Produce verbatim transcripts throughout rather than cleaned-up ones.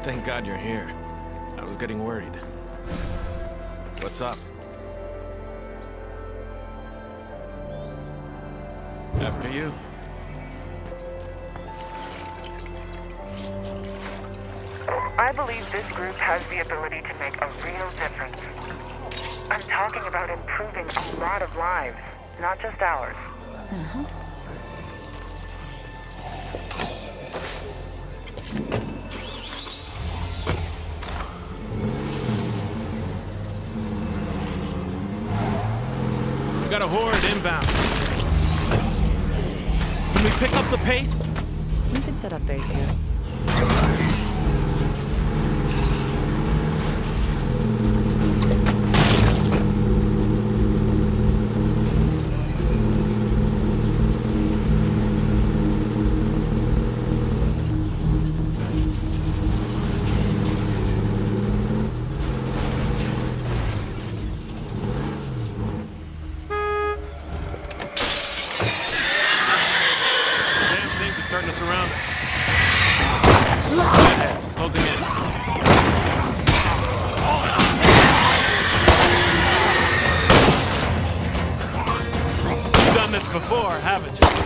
Thank God you're here. I was getting worried. What's up? After you. I believe this group has the ability to make a real difference. I'm talking about improving a lot of lives, not just ours. Uh-huh. We got a horde inbound. Can we pick up the pace? We could set up base here. Starting to surround us. Heads closing in. You've done this before, haven't you?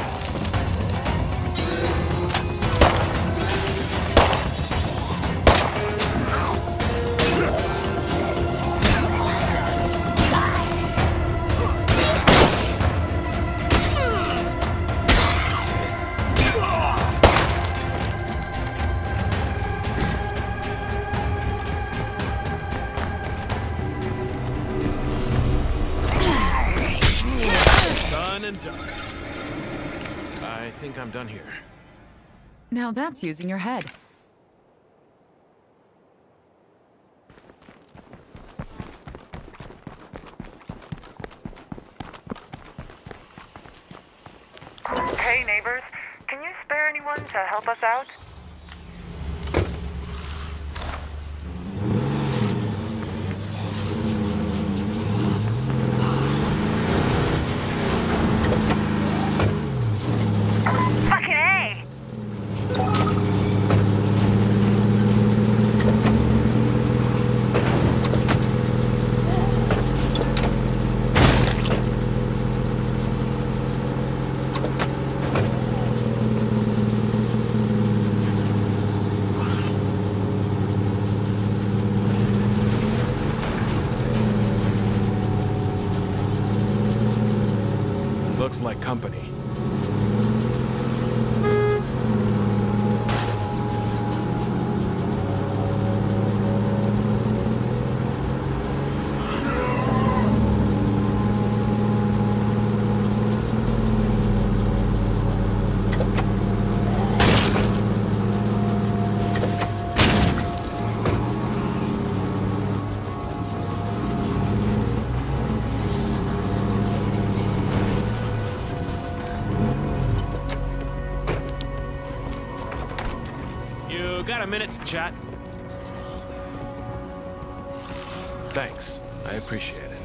Done. I think I'm done here. Now that's using your head. Hey, neighbors. Can you spare anyone to help us out? Looks like company. Got a minute to chat? Thanks. I appreciate it.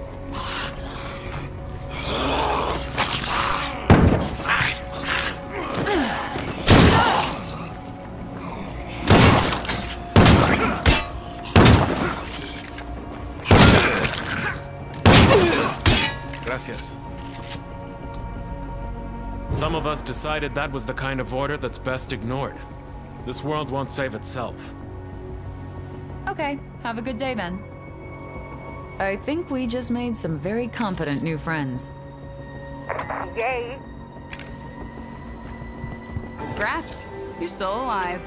Gracias. Some of us decided that was the kind of order that's best ignored. This world won't save itself. Okay, have a good day then. I think we just made some very competent new friends. Yay! Congrats, you're still alive.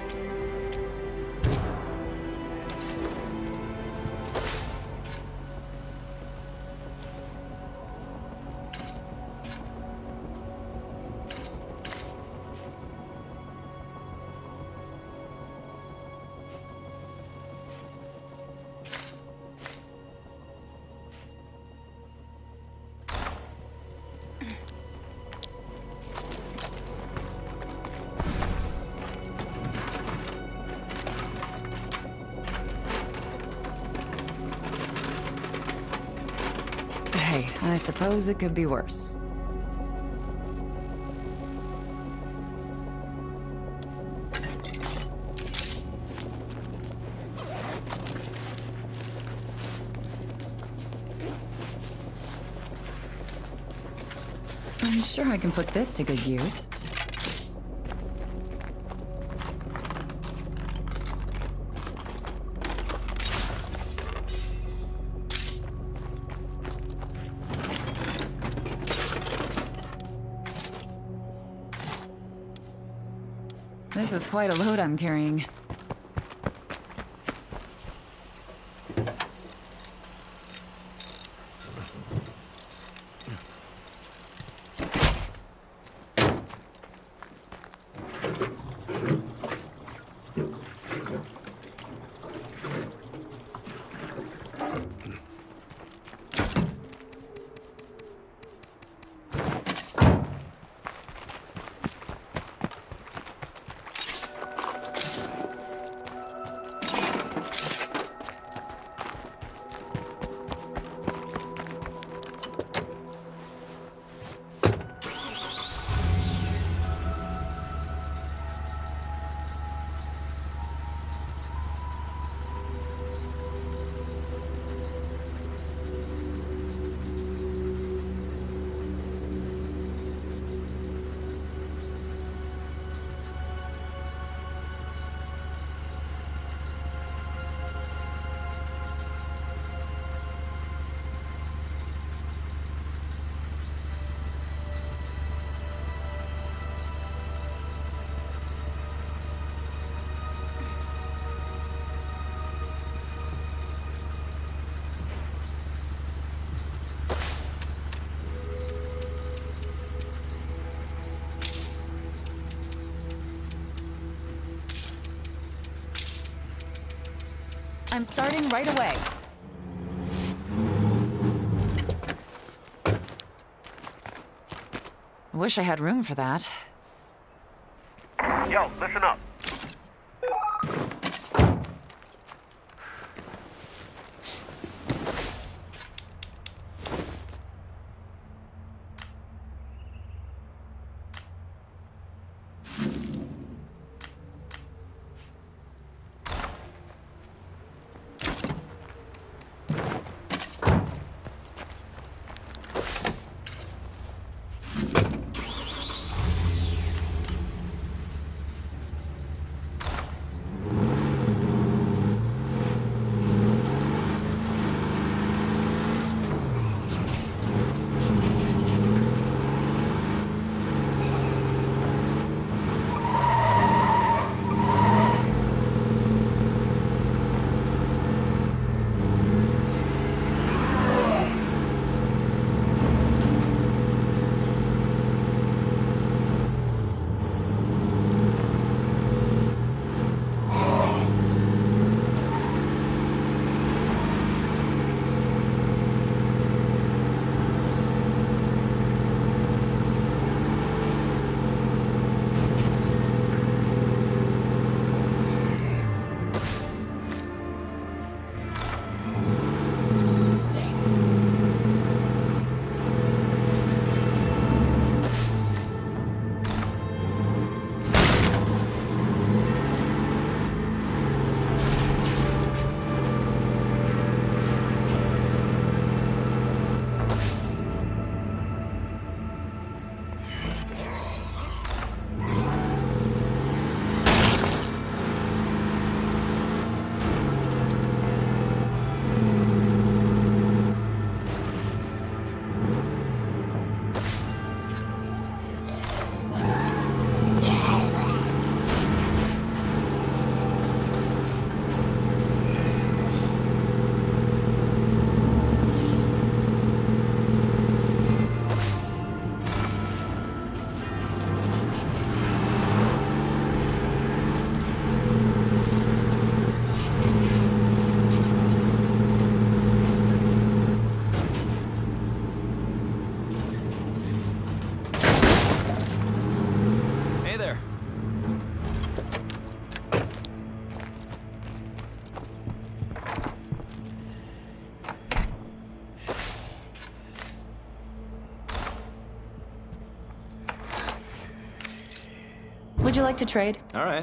Hey, I suppose it could be worse. I'm sure I can put this to good use. This is quite a load I'm carrying. I'm starting right away. I wish I had room for that. Yo, listen up. Would you like to trade? All right.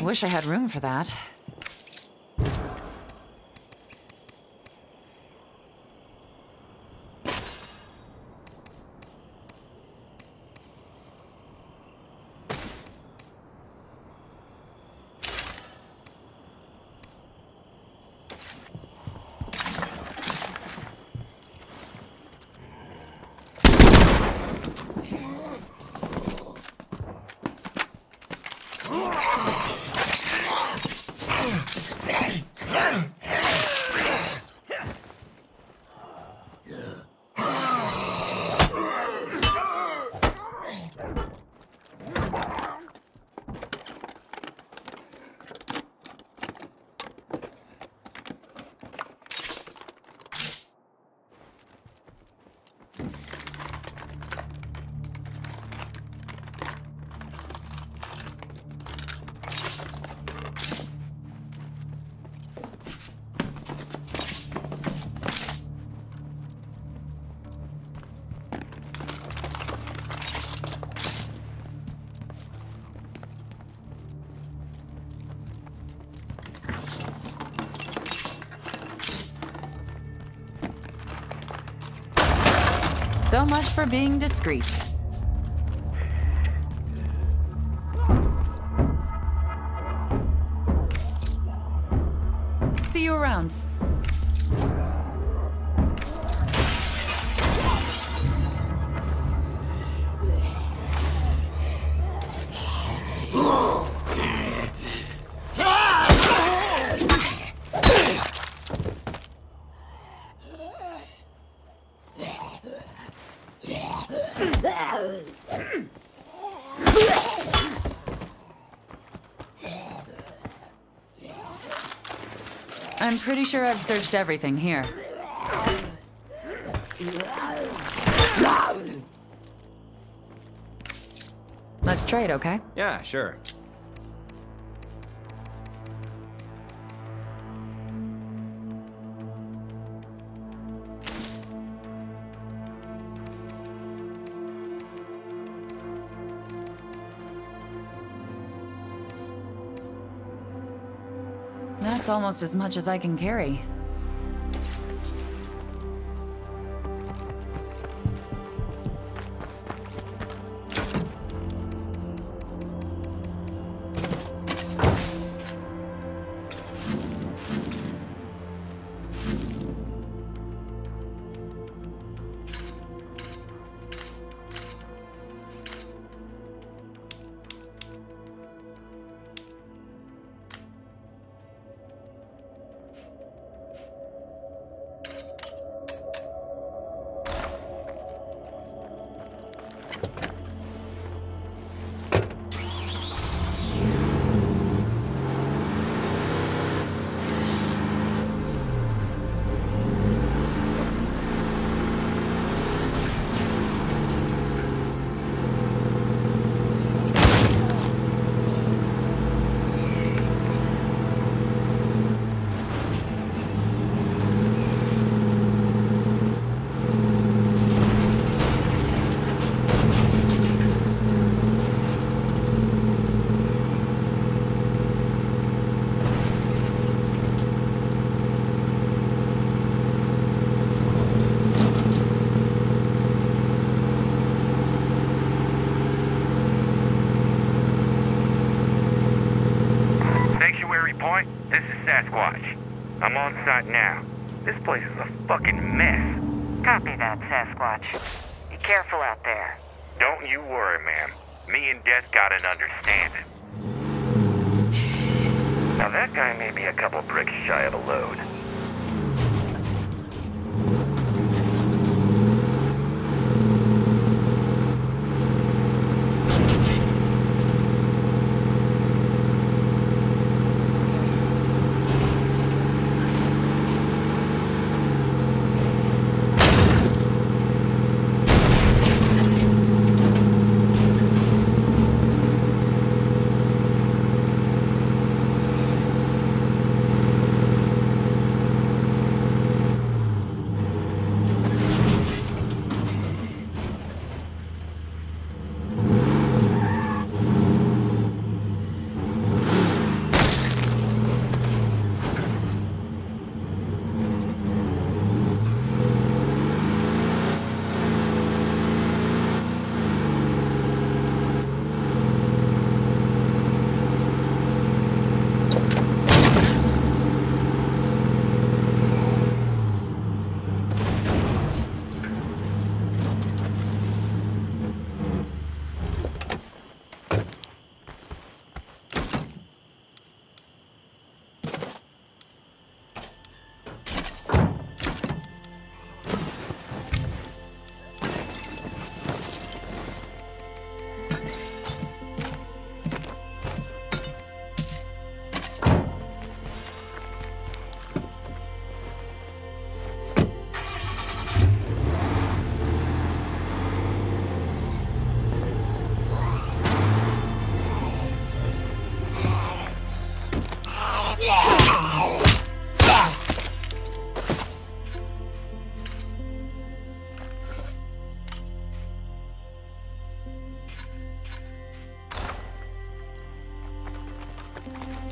wish I had room for that. So much for being discreet. See you around. I'm pretty sure I've searched everything here. Let's trade, okay? Yeah, sure. That's almost as much as I can carry. Point, this is Sasquatch. I'm on site now. This place is a fucking mess. Copy that, Sasquatch. Be careful out there. Don't you worry, ma'am. Me and Death got an understanding. Now that guy may be a couple bricks shy of a load.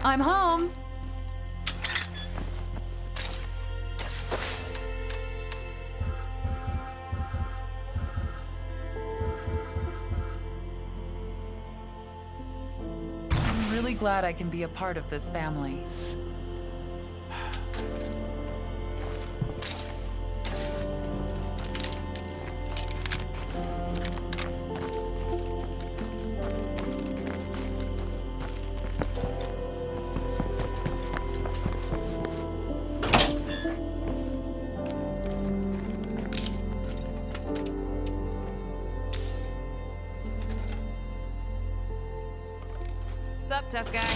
I'm home. I'm really glad I can be a part of this family. Sup, tough guy?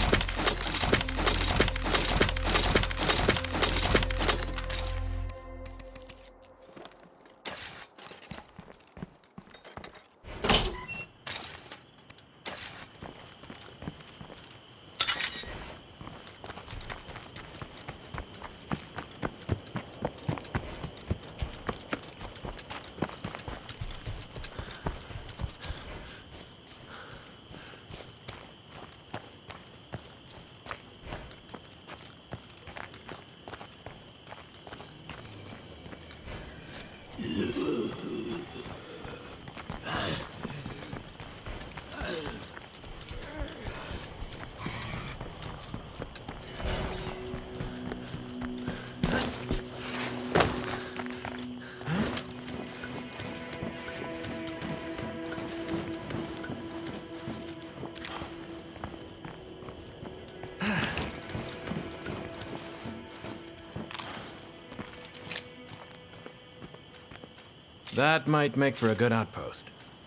That might make for a good outpost.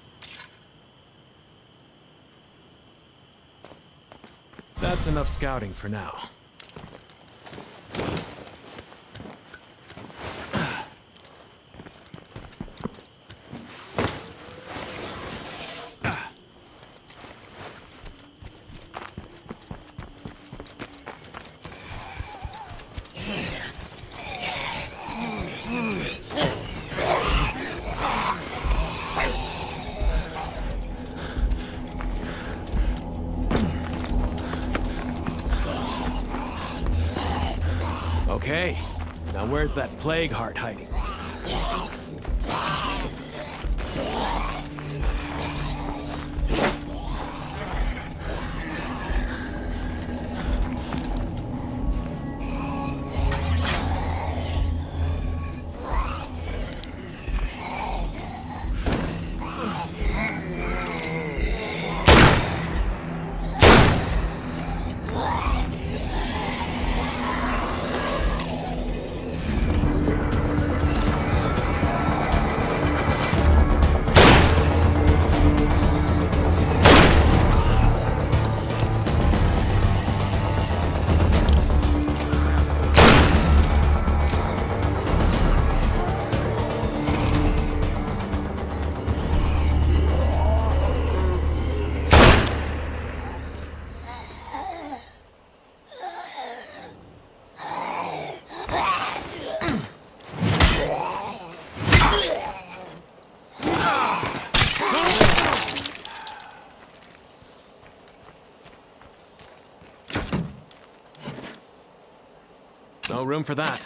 That's enough scouting for now. Okay, now where's that plague heart hiding? No room for that.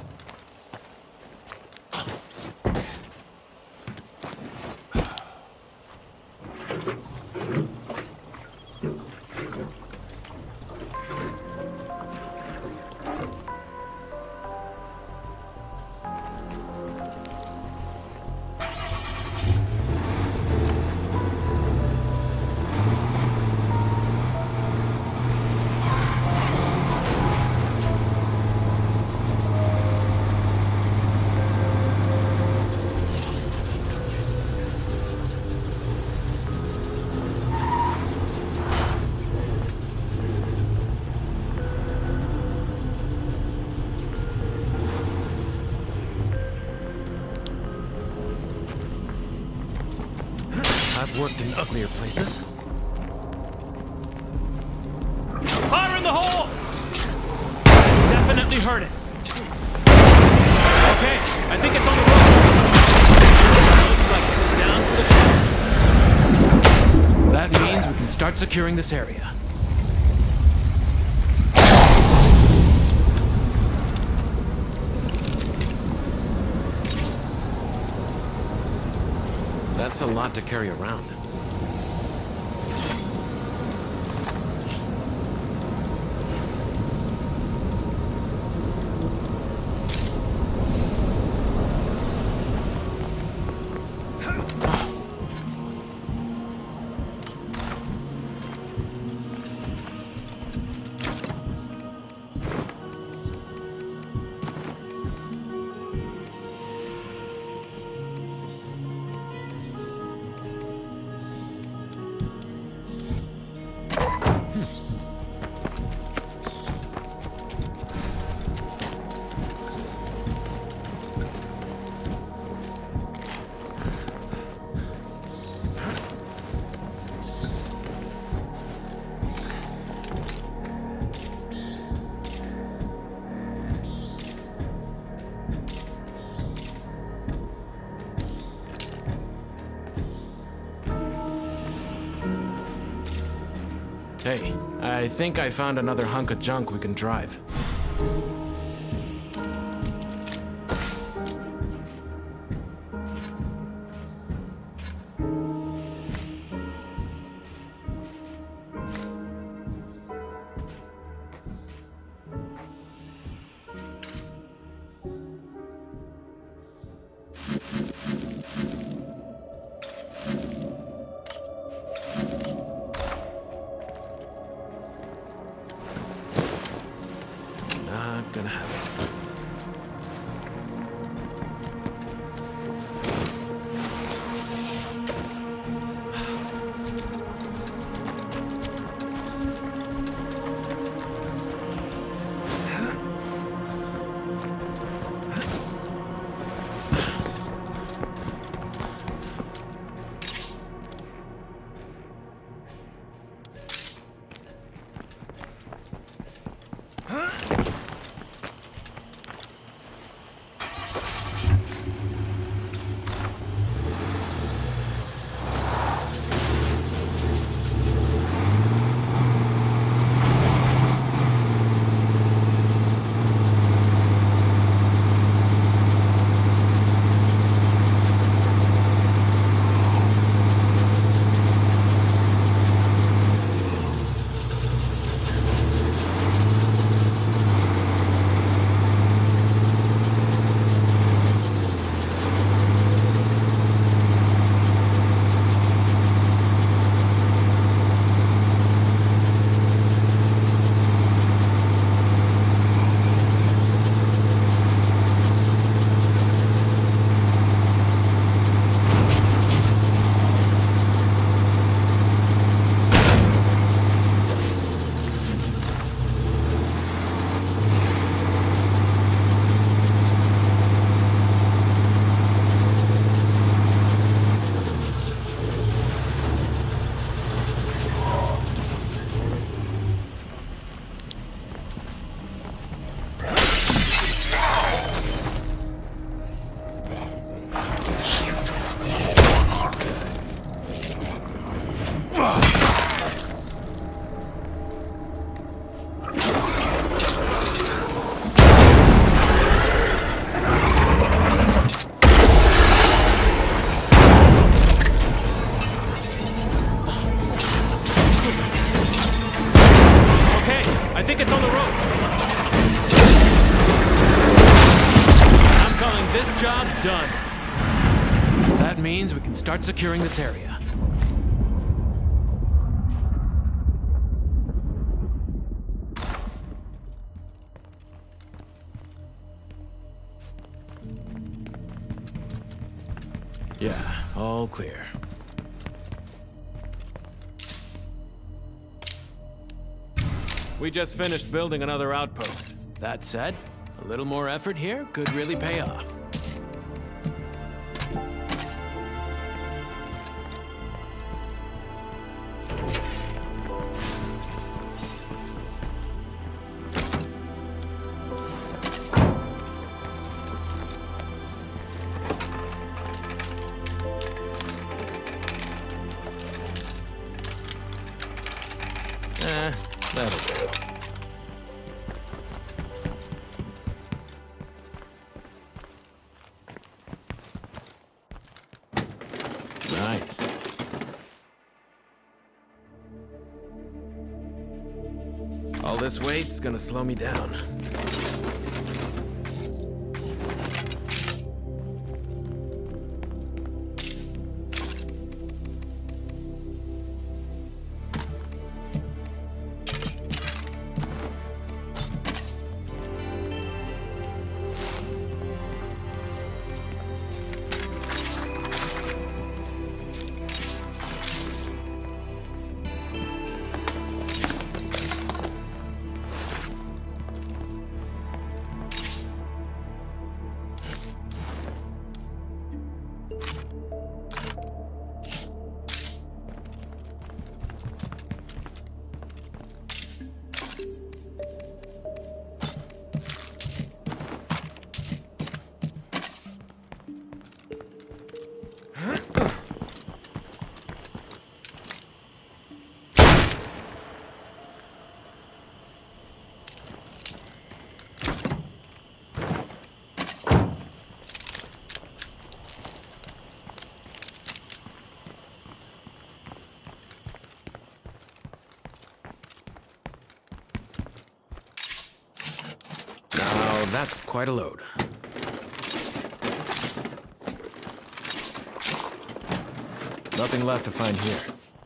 I've worked in uglier places. Fire in the hole! Definitely heard it. Okay, I think it's on the road. Looks like it's down for the count. That means we can start securing this area. That's a lot to carry around. Hey, I think I found another hunk of junk we can drive. Not gonna happen. Done. That means we can start securing this area. Yeah, all clear. We just finished building another outpost. That said, a little more effort here could really pay off. Eh, that'll do. Nice. All this weight's gonna slow me down. That's quite a load. Nothing left to find here.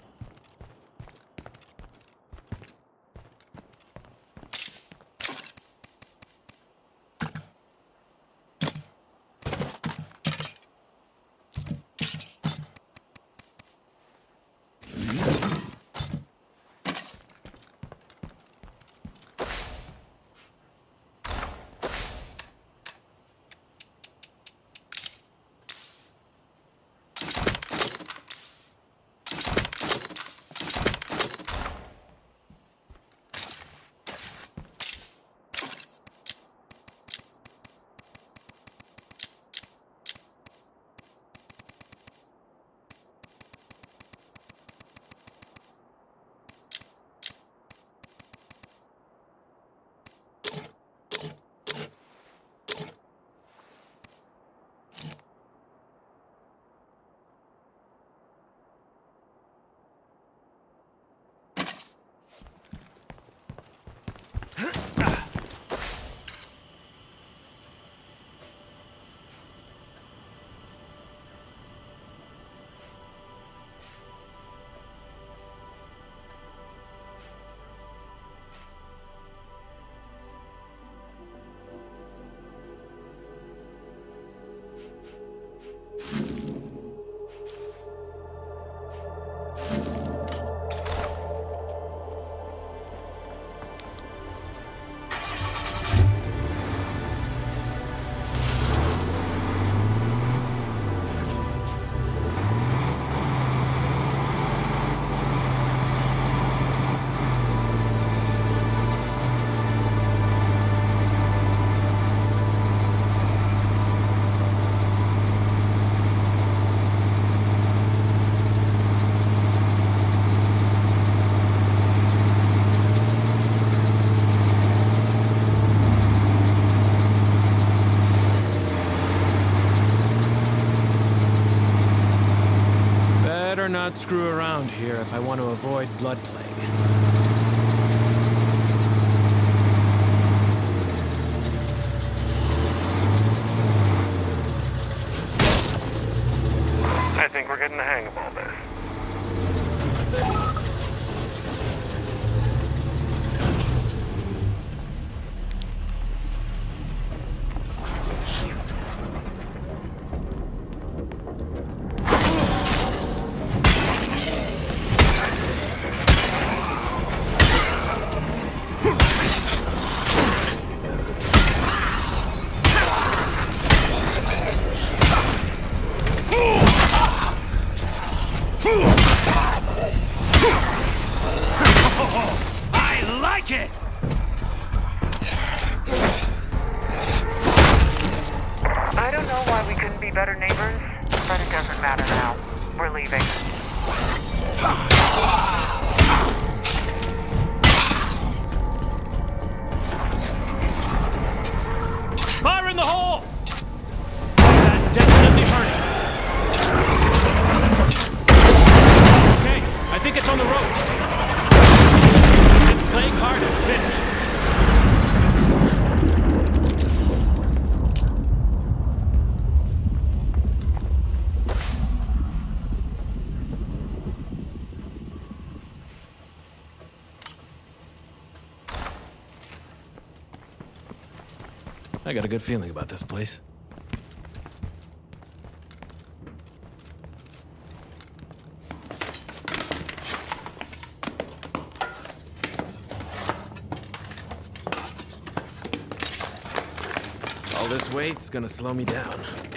Not screw around here if I want to avoid blood plague. I think we're getting the hang of all this. Better neighbors, but it doesn't matter now. We're leaving. Fire in the hole! That definitely hurt. I got a good feeling about this place. All this weight's gonna slow me down.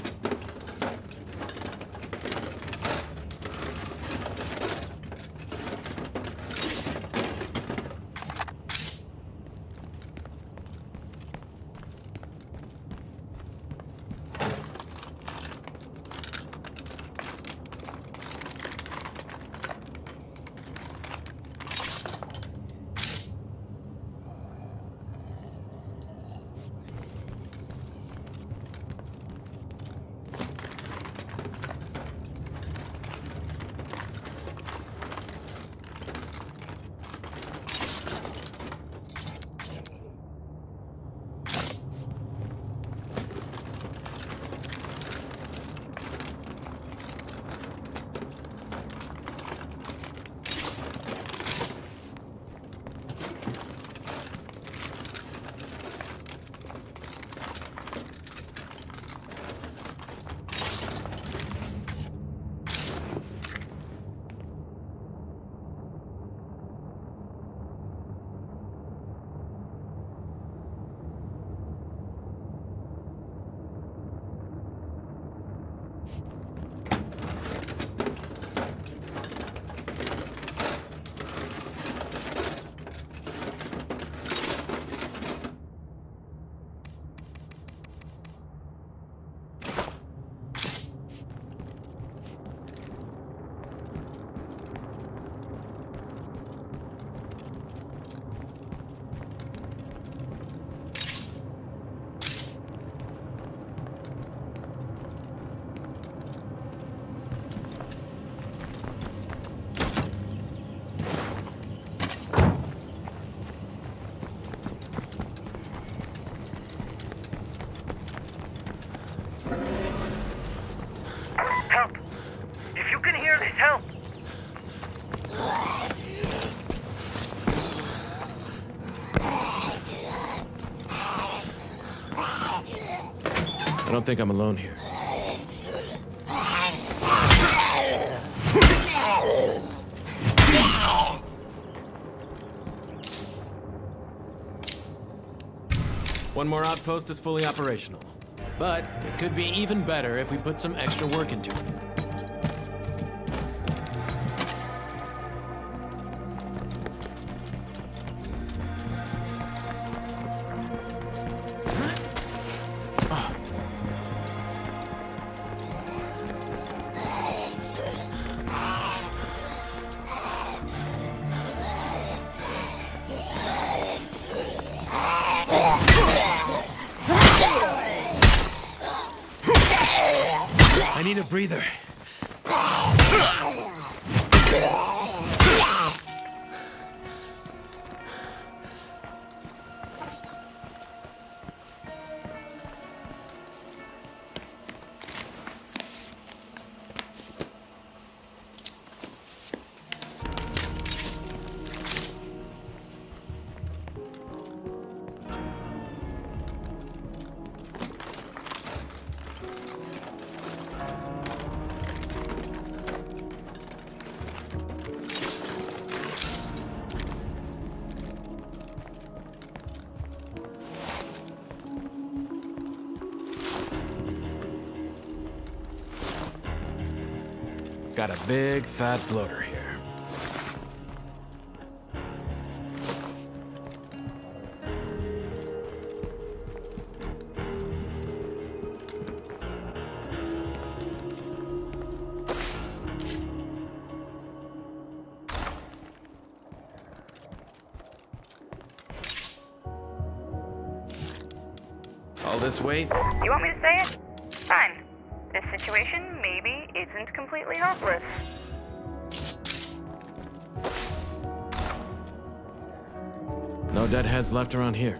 I don't think I'm alone here. One more outpost is fully operational. But it could be even better if we put some extra work into it. I need a breather. Got a big, fat floater here. All this weight? You want me to say it? Fine. This situation maybe isn't completely hopeless. No deadheads left around here.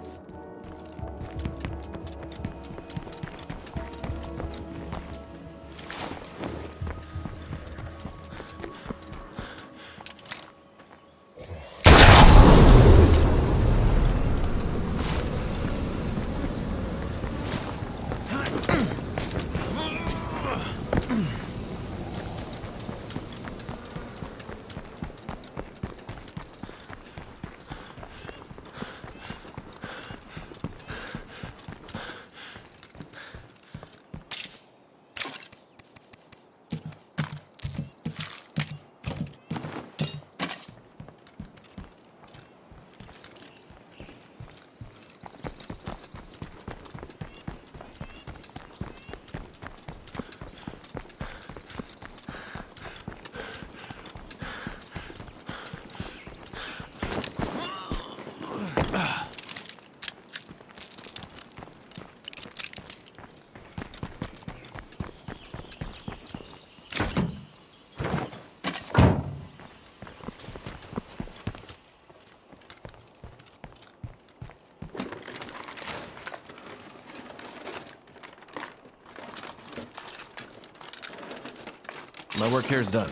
My work here's done.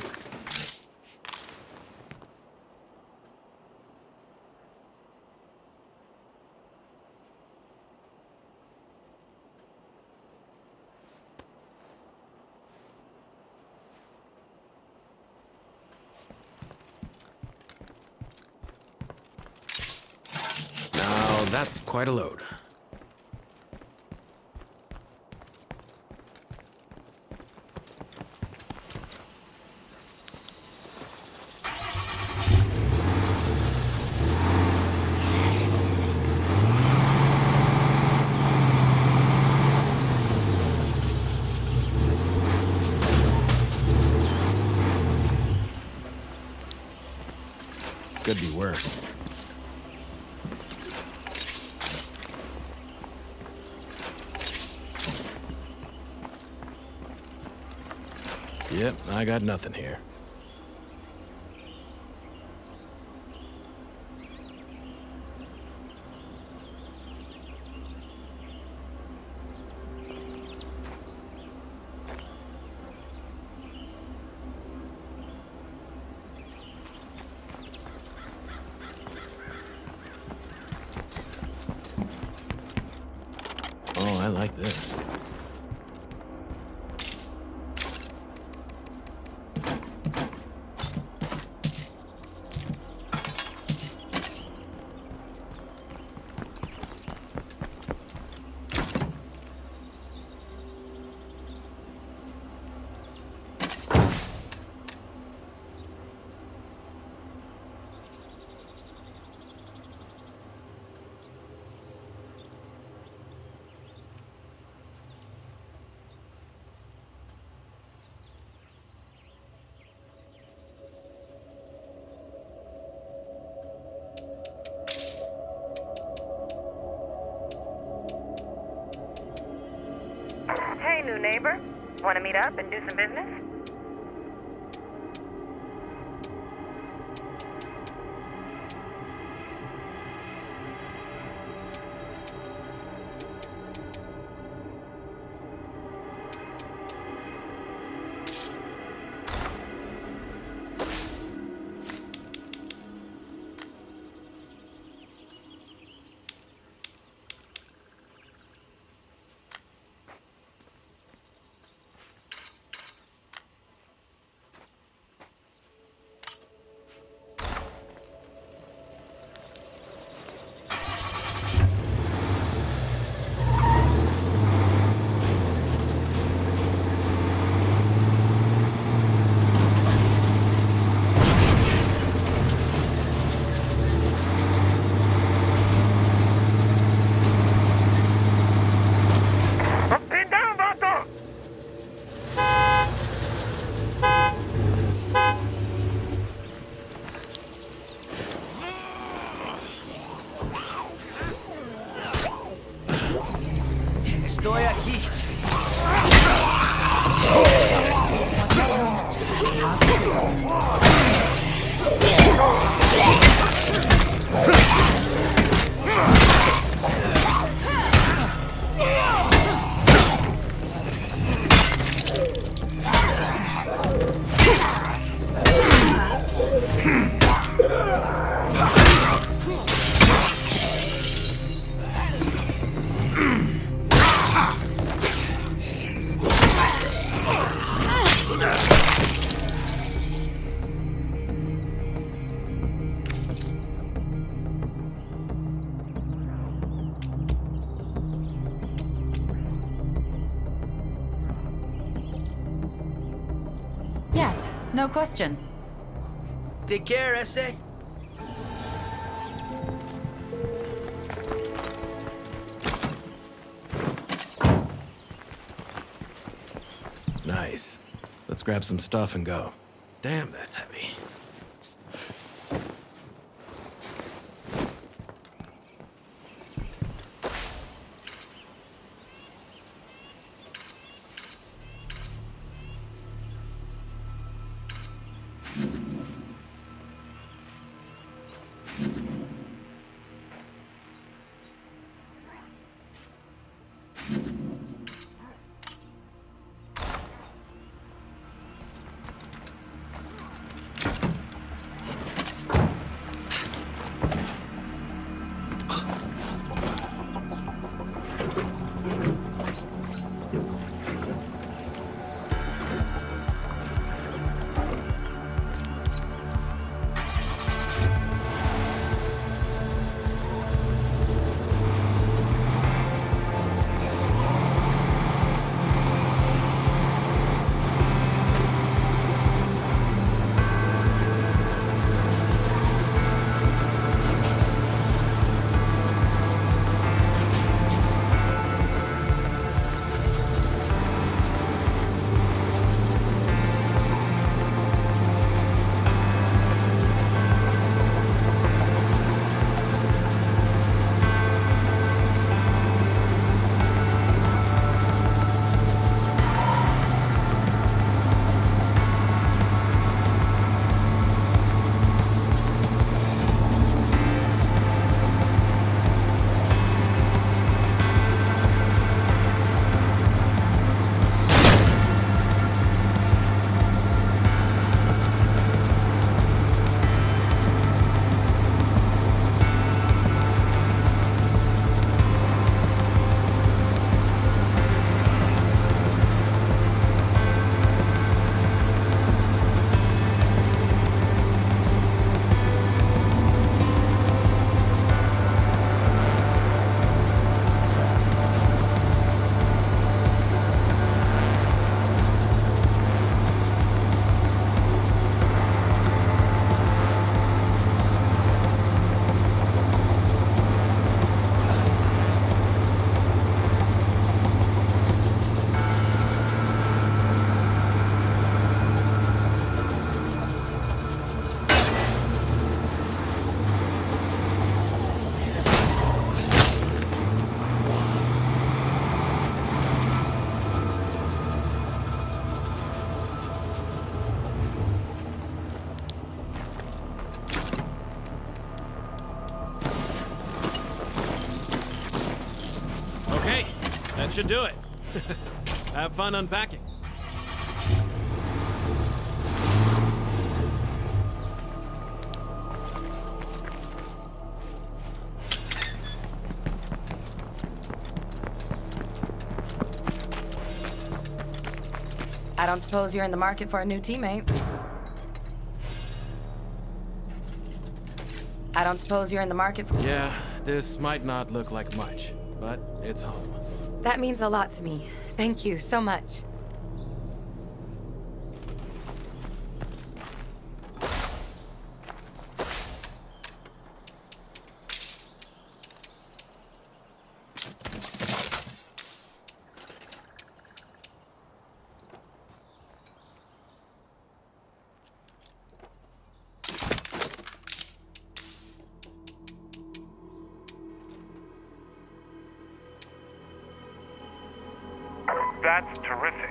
Now that's quite a load. Could be worse. Yep, I got nothing here. Oh, I like this. Hey, new neighbor. Want to meet up and do some business? Estoy aquí. Yes, no question. Take care, S A. Nice. Let's grab some stuff and go. Damn, that's heavy. That should do it. Have fun unpacking. I don't suppose you're in the market for a new teammate. I don't suppose you're in the market for... Yeah, this might not look like much, but it's home. That means a lot to me. Thank you so much. That's terrific.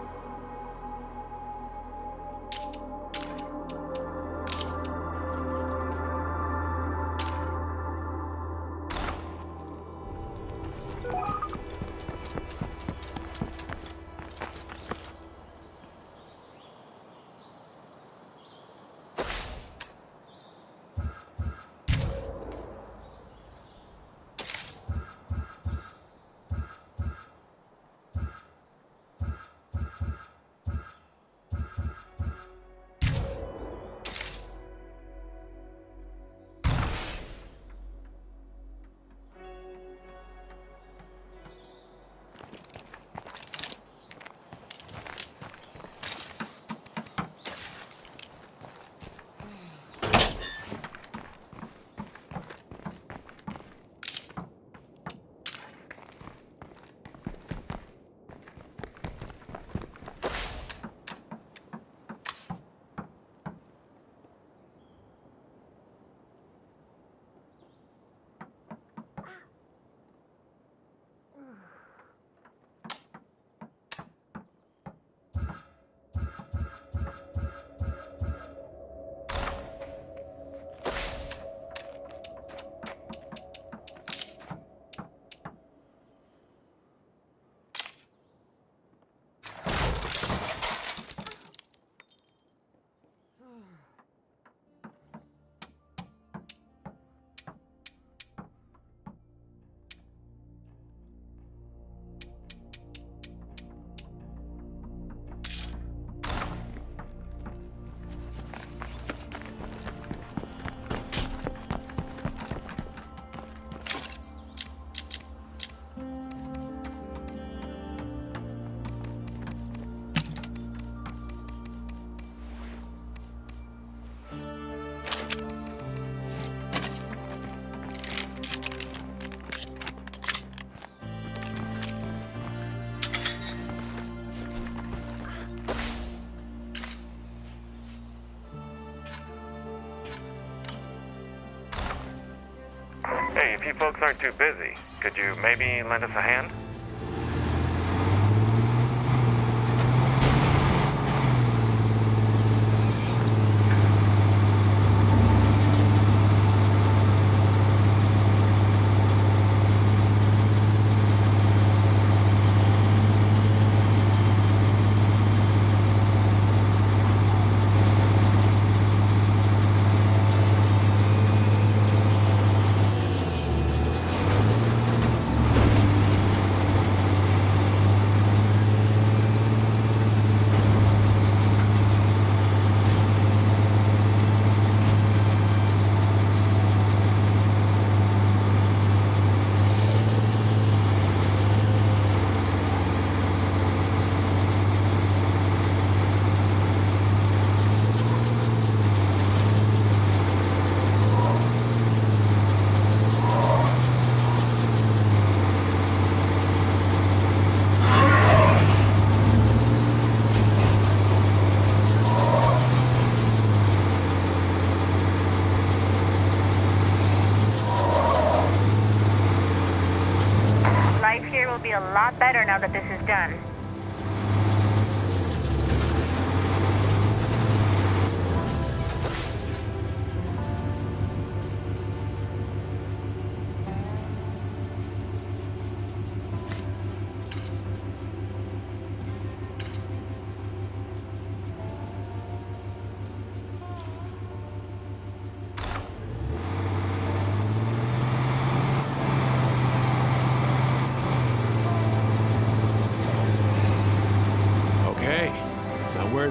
Hey, if you folks aren't too busy, could you maybe lend us a hand? Will be a lot better now that this is done.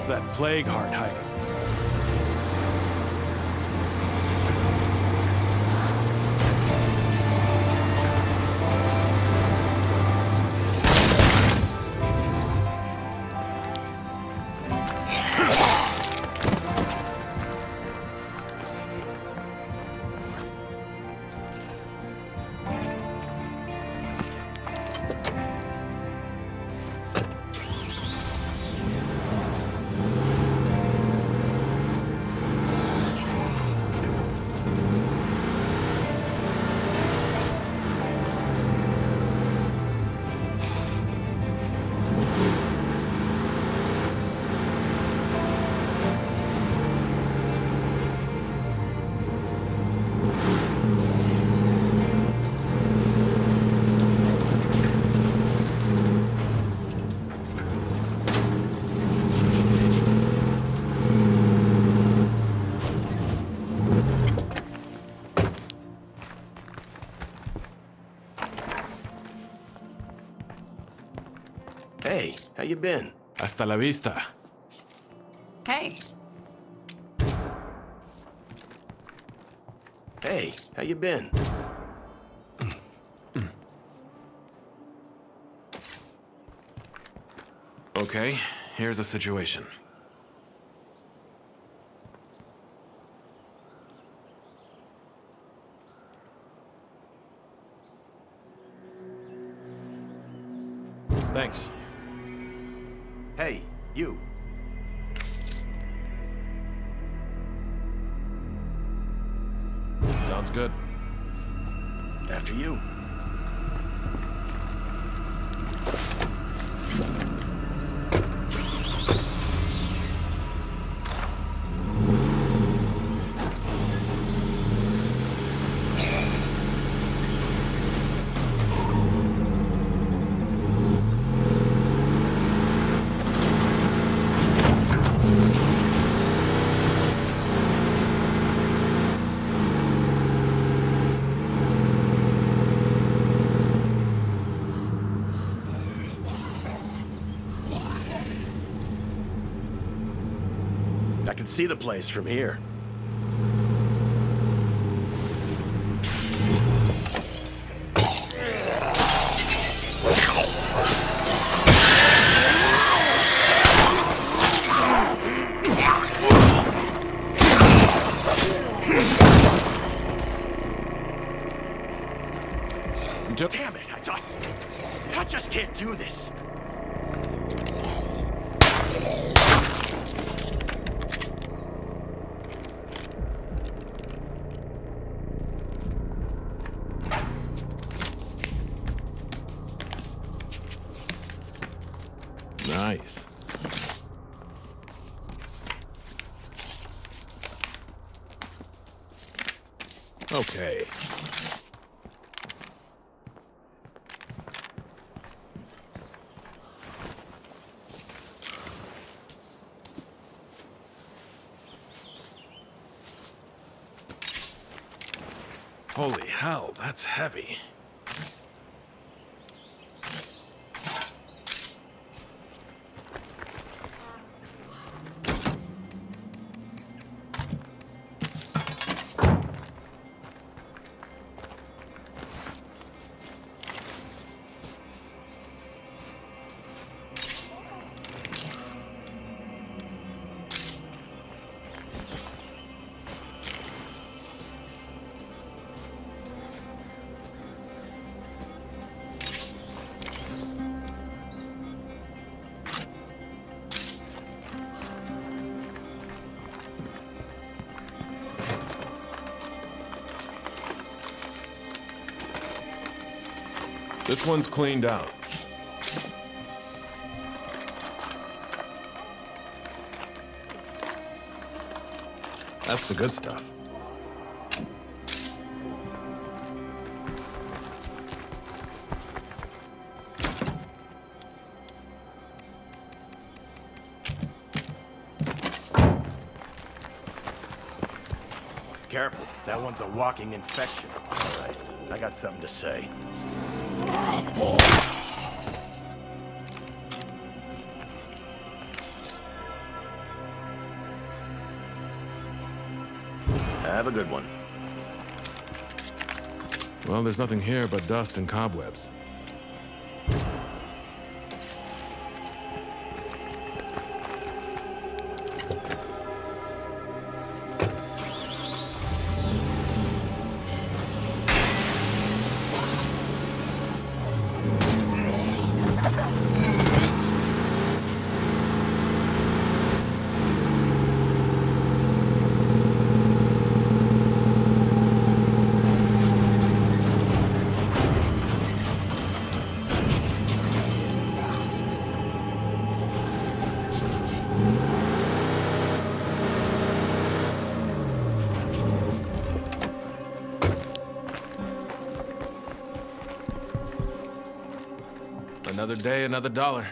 How's that plague heart hiding? Hey, how you been? Hasta la vista. Hey, Hey, how you been? Okay, here's the situation. Thanks. Hey, you. Sounds good. After you. I can see the place from here. Damn it, I thought... I just can't do this. Nice. Okay. Holy hell, that's heavy. This one's cleaned out. That's the good stuff. Careful, that one's a walking infection. All right, I got something to say. Have a good one. Well, there's nothing here but dust and cobwebs. Another day, another dollar.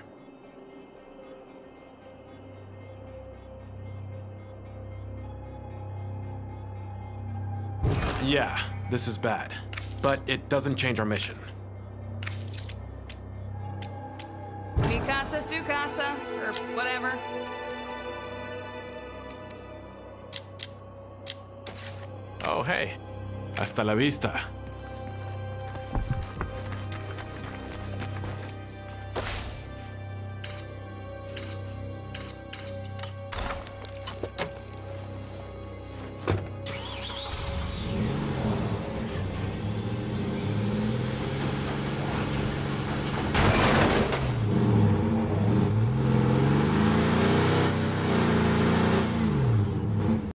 Yeah, this is bad. But it doesn't change our mission. Mi casa, su casa, or whatever. Oh, hey. Hasta la vista.